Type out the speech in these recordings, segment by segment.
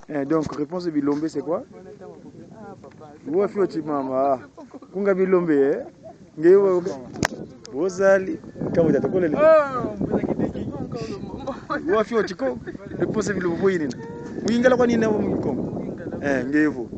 Donc, réponse de Bilombe, c'est quoi? Vous avez fait maman. Kunga Bilombe, eh? Vous allez. Quand vous êtes à l'école, vous avez fait Chiko. Réponse de Bilombe, vous êtes. Vous êtes là, vous êtes là, vous êtes là.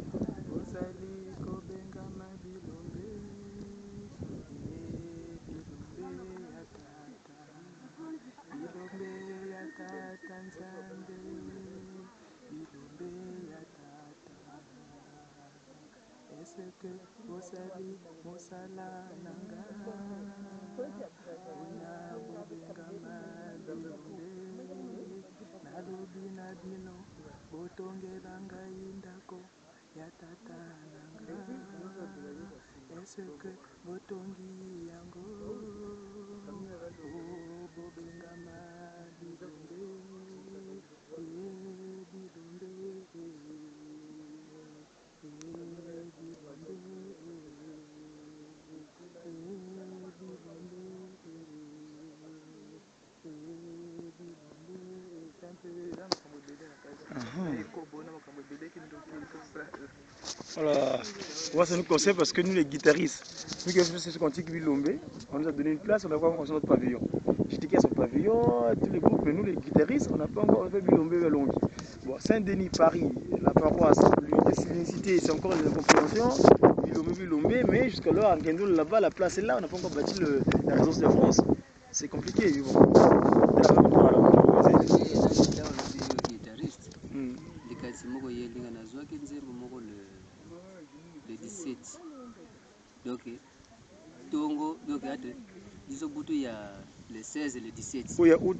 Voilà, moi ça nous concerne parce que nous les guitaristes, nous qui avons fait ce cantique Bilombe, on nous a donné une place, on a encore notre pavillon. J'étais qui a son pavillon, tous les groupes, mais nous les guitaristes, on n'a pas encore fait Bilombe vers Longhi. Bon, Saint-Denis, Paris, la paroisse, l'unicité, c'est encore des incompréhensions, Bilombe, mais jusqu'à là, en Kendo, là-bas, la place est là, on n'a pas encore bâti la résidence de France. C'est compliqué, mais bon. Le 17. Donc, Tongo, donc, disons, il y a le 16 et le 17. Oui, il y a août.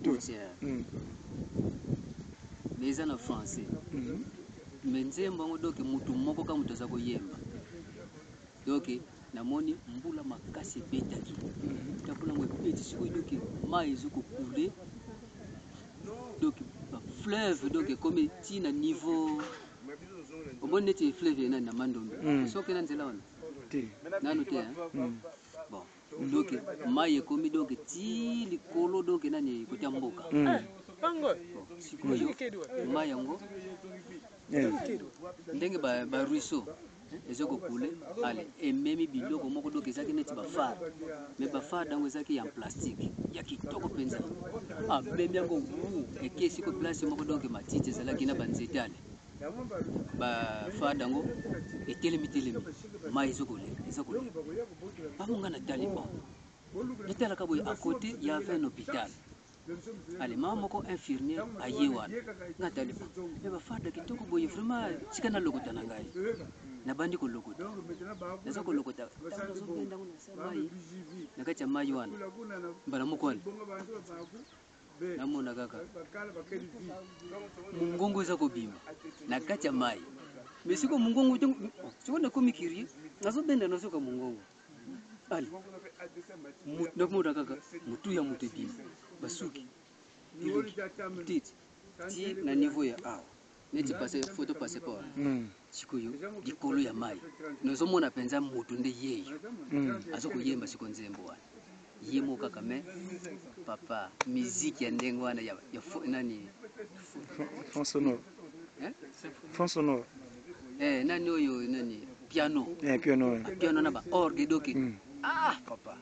Mais ils sont en français. Mais nzembo donc mutu moko ka mutu za koyemba. Donc namoni mbula makasi betaki. Takula mwe beti siko donc mai zo ko couler. Donc fleuve donc comme tina niveau au moins net fleuve na mandombe. Soke na nzela wana. Nanu te bon. Donc mai comme donc ti likolo donc nani kotia mboka. Sikoyo mai yango ndenge ba ruisseau ezoko kule ale ememi biloko moko donc ezaki neti bafar mais bafar dango ezaki en plastique ya kitoko penza abemi yango ekesi ko place moko donc matiti ezalaki na banzete ale bafar dango etelemi mai ezoko bamunga na taliban netala kabo à côté il y avait un hôpital. Allez, maman infirmier à Yewan. Nathalie, mais ma femme qui toque boy vraiment, si qu'on a le côté n'angai. Na bandi ko lokota. Na zako lokota. Tano zo benda una samai. Na kacha maywan. Bana mukwali. Na mona kaka. Mungongo zako bima. Na kacha mai. Mais siko mungongo siko na komikiri. Na zo benda na soka mungongo. Ali. Na mona kaka. Mutu ya mutu bima. Basuki petite ti na niveau ya awa neti passer photo passeport sikoyo dikolo ya mai nozo mona penza mutu nde yeyo azoko yemba siko nzembo wana yemo kaka me papa musique ya ndengo wana ya nani fond sonore fond sonore nani oyo nani piano piano na ba orgue doki papa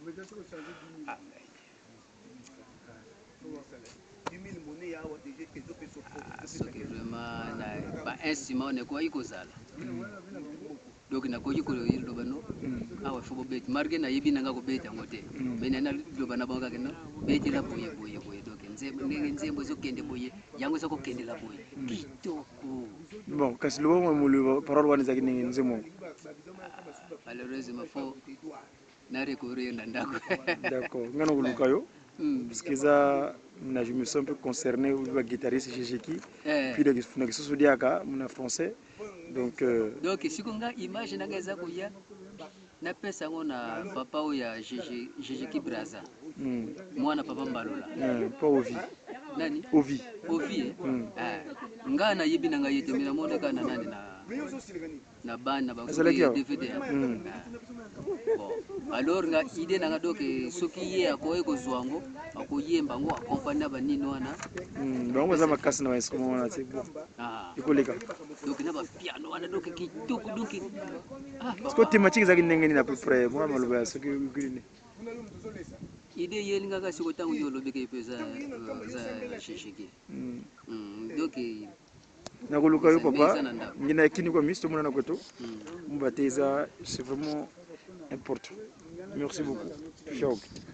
soki vraiment na ba instrument ne ko iko zala donc na ko iko lo bano awa fo bet marge na yibi nanga ko bet ngote mais na lo bana ba ka no bet la boye donc nzembo zo kende boye yango zo ko kende la boye kitoko bon kasi lo mo le parole wana zaki ningi nzemo malheureusement fo na recourir na ndako d'accord ngano ko lukayo parce que ça je me sens un peu concerné le guitariste Jejeki puis le guitariste Diaka mon français donc si konga image na ngeza kuya na pesa ngona papa oya Jejeki Braza mwana papa Mbalola pas Ovi nani Ovi nga na yebi na nga yete mina mona kana nani na bana ba DVD. Bon alors nga idée na nga donc soki ye akoye ko zwango akoyemba ngo accompagner ba nini wana bango za makasi na ba instrument wana c'est bon ikoleka donc na ba piano wana donc kitoko donc ko thématique za kinenge ni à peu près moi maloba soki ukilini idée ye nga ka siko tangu yo lobeke pesa za shishiki donc nakoluka yo papa ngina kini kwa misto mona na kwetu mbateza c'est vraiment important merci beaucoup. Ciao.